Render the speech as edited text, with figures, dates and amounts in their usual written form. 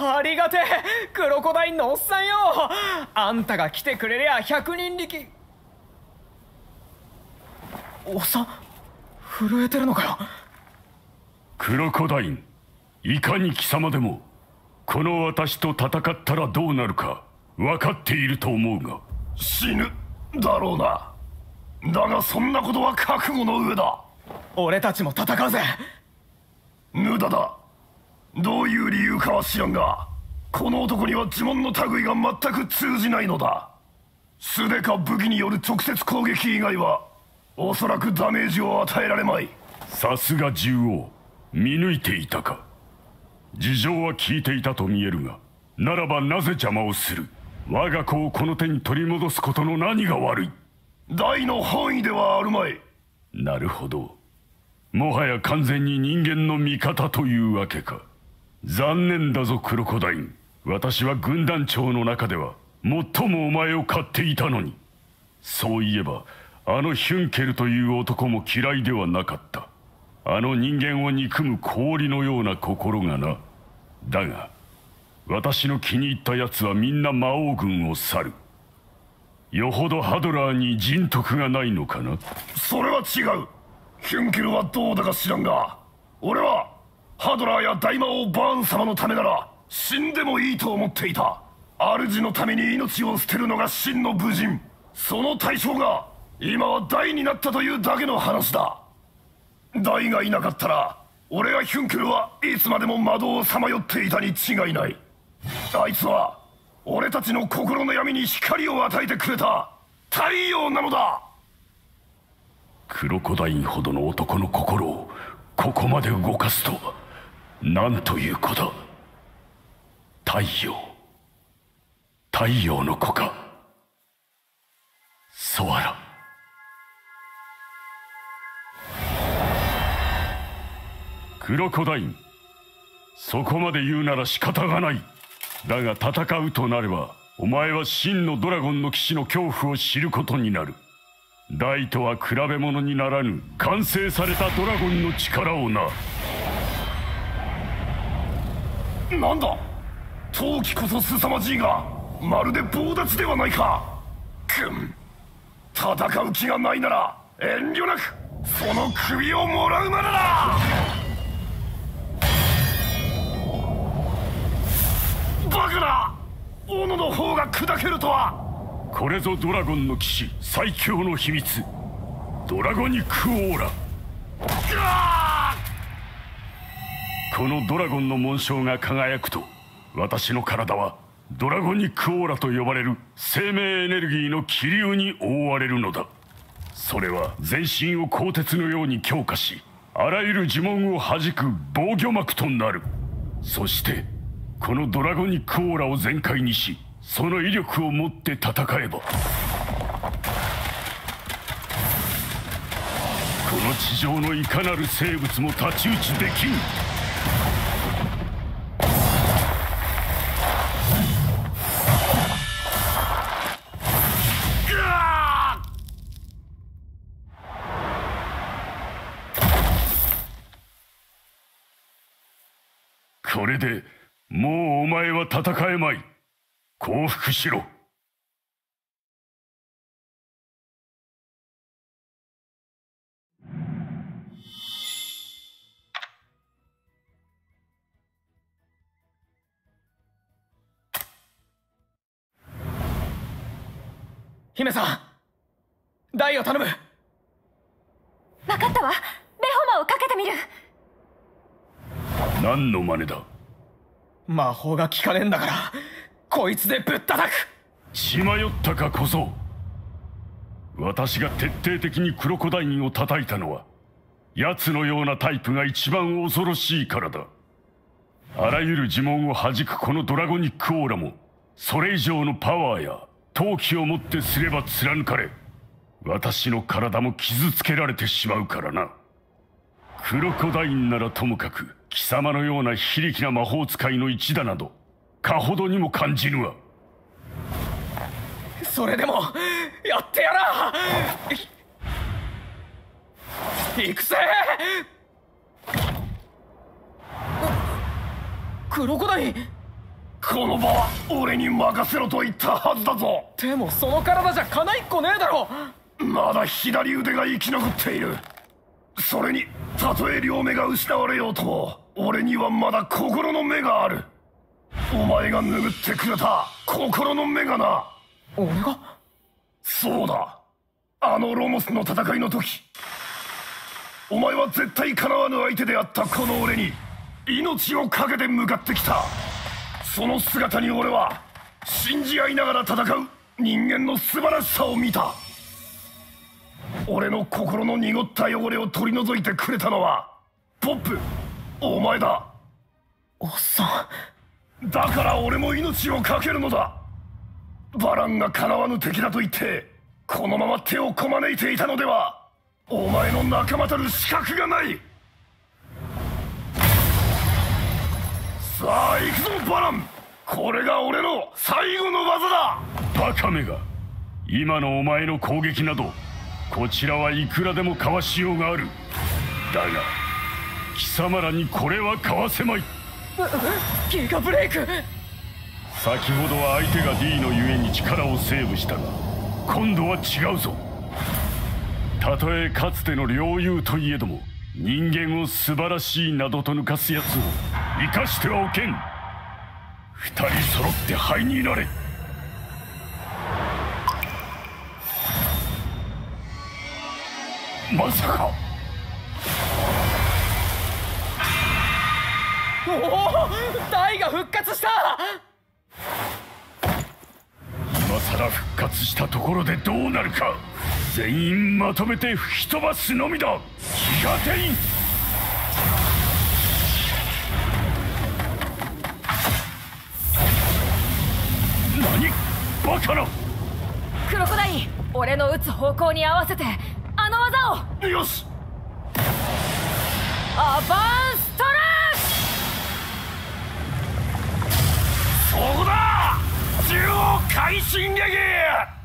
ありがてえ、クロコダインのおっさんよ。あんたが来てくれりゃ100人力。おっさん震えてるのかよ。 クロコダイン、いかに貴様でもこの私と戦ったらどうなるか分かっていると思うが。 死ぬだろうな。だがそんなことは覚悟の上だ。 俺たちも戦うぜ。 無駄だ。どういう理由かは知らんが、この男には呪文の類が全く通じないのだ。素手か武器による直接攻撃以外はおそらくダメージを与えられまい。 さすが獣王、見抜いていたか。事情は聞いていたと見えるが、ならばなぜ邪魔をする。我が子をこの手に取り戻すことの何が悪い。 大の本意ではあるまい。 なるほど、もはや完全に人間の味方というわけか。残念だぞクロコダイン。私は軍団長の中では最もお前を買っていたのに。そういえばあのヒュンケルという男も嫌いではなかった。あの人間を憎む氷のような心がな。だが私の気に入ったやつはみんな魔王軍を去る。よほどハドラーに人徳がないのかな。 それは違う。ヒュンケルはどうだか知らんが、俺はハドラーや大魔王バーン様のためなら死んでもいいと思っていた。主のために命を捨てるのが真の武人。その対象が今は大になったというだけの話だ。大がいなかったら俺やヒュンケルはいつまでも窓をさまよっていたに違いない。あいつは俺たちの心の闇に光を与えてくれた太陽なのだ。 クロコダインほどの男の心をここまで動かすとは、なんという子だ。太陽の子か。ソアラ。クロコダイン、そこまで言うなら仕方がない。だが戦うとなればお前は真のドラゴンの騎士の恐怖を知ることになる。大とは比べ物にならぬ完成されたドラゴンの力をな。 なんだ、闘気こそ凄まじいがまるで棒立ちではないか。戦う気がないなら遠慮なくその首をもらうまでだ。バカな、斧の方が砕けるとは。 これぞドラゴンの騎士最強の秘密、ドラゴニックオーラ。このドラゴンの紋章が輝くと、私の体はドラゴニックオーラと呼ばれる生命エネルギーの気流に覆われるのだ。それは全身を鋼鉄のように強化し、あらゆる呪文を弾く防御膜となる。そしてこのドラゴニックオーラを全開にし、その威力を持って戦えば、この地上のいかなる生物も太刀打ちできん。これでもうお前は戦えまい。降伏しろ。 姫さん、大を頼む。 分かったわ。ベホマをかけてみる。 何の真似だ。 魔法が効かねえんだからこいつでぶったたく。 血迷ったかこそ。私が徹底的にクロコダインを叩いたのは、奴のようなタイプが一番恐ろしいからだ。あらゆる呪文を弾くこのドラゴニックオーラも、それ以上のパワーや闘気をもってすれば貫かれ、私の体も傷つけられてしまうからな。クロコダインならともかく、貴様のような非力な魔法使いの一打などかほどにも感じぬわ。 それでもやってやら。行くぜ。クロコダイン、 この場は俺に任せろと言ったはずだぞ。 でもその体じゃかないっこねえだろ。 まだ左腕が生き残っている。それにたとえ両目が失われようとも俺にはまだ心の目がある。お前が拭ってくれた心の目がな。 俺が？ そうだ、あのロモスの戦いの時、お前は絶対かなわぬ相手であったこの俺に命を懸けて向かってきた。その姿に俺は信じ合いながら戦う人間の素晴らしさを見た。俺の心の濁った汚れを取り除いてくれたのはポップ、お前だ。 おっさんだから俺も命を懸けるのだ。バランがかなわぬ敵だと言ってこのまま手をこまねいていたのではお前の仲間たる資格がない。さあ行くぞバラン、これが俺の最後の技だ。 バカめが、今のお前の攻撃などこちらはいくらでもかわしようがある。だが貴様らにこれはかわせまい。 ギガブレイク。 先ほどは相手が D のゆえに力をセーブしたが今度は違うぞ。たとえかつての領友といえども人間を素晴らしいなどと抜かすやつを生かしてはおけん。二人揃って灰になれ。まさか。 おお、ダイが復活した。 今さら復活したところでどうなるか。全員まとめて吹き飛ばすのみだ。ギガテイン。何バカな。 クロコダイン、俺の撃つ方向に合わせてあの技を。 よし、 アバンストラッシュ。 そこだ、中央快進撃。